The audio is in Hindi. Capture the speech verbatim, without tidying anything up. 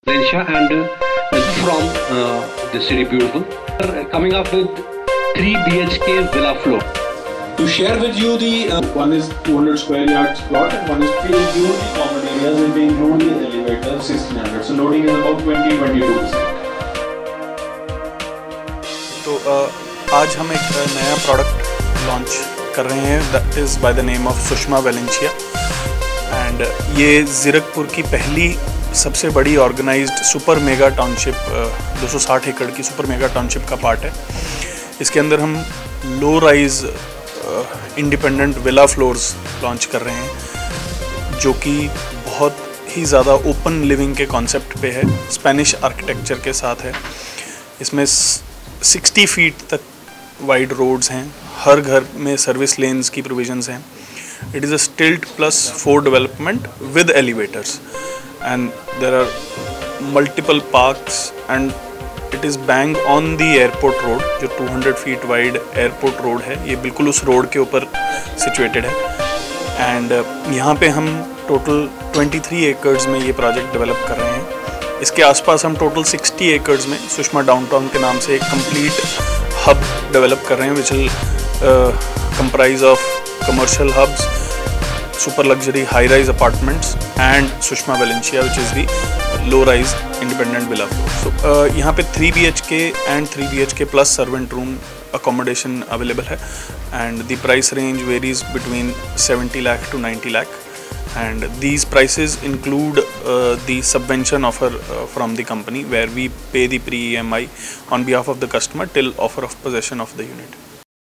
Valencia and uh, from uh, the city beautiful. We're coming up with three B H K villa floor. To share with you the uh, one is two hundred square yards plot and one is three include the common areas and they include the elevator sixteen hundred. So loading is about twenty to twenty-two percent. तो uh, आज हम एक नया प्रोडक्ट लॉन्च कर रहे हैं that is by the name of Sushma Valencia and ये ज़ीरकपुर की पहली सबसे बड़ी ऑर्गेनाइज्ड सुपर मेगा टाउनशिप दो सौ साठ एकड़ की सुपर मेगा टाउनशिप का पार्ट है। इसके अंदर हम low rise independent villa floors launch कर रहे हैं जो कि बहुत ही ज़्यादा ओपन लिविंग के कॉन्सेप्ट पे है, स्पेनिश आर्किटेक्चर के साथ है। इसमें साठ फीट तक वाइड रोड्स हैं, हर घर में सर्विस लेन्स की प्रोविजंस हैं। It is a stilt plus four development with elevators and there are multiple parks and it is bang on the airport road जो two hundred feet wide airport road है। ये बिल्कुल उस रोड के ऊपर situated है and uh, यहाँ पे हम टोटल तेईस एकर्स में ये प्रोजेक्ट डेवलप कर रहे हैं। इसके आसपास हम टोटल साठ एकर्स में सुषमा डाउनटाउन के नाम से एक कंप्लीट हब डेवलप कर रहे हैं which will comprise of commercial hubs, super luxury high rise apartments and Sushma Valencia which is the low rise independent villa floor. So uh, यहाँ पे three B H K and three B H K plus servant room accommodation available है and the price range varies between seventy lakh to ninety lakh and these prices include uh, the subvention offer uh, from the company where we pay the pre E M I on behalf of the customer till offer of possession of the unit.